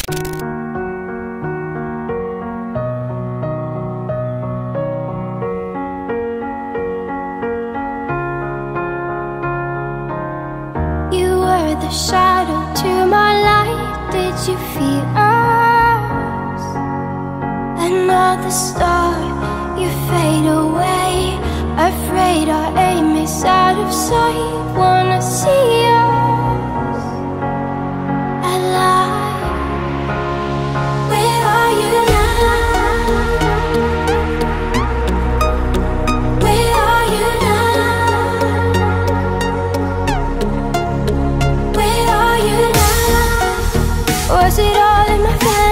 The shadow to my light, did you feel us? Another star, you fade away. Afraid our aim is out of sight. Wanna see us alive. Where are you now? Where are you now? Was it all in my fantasy?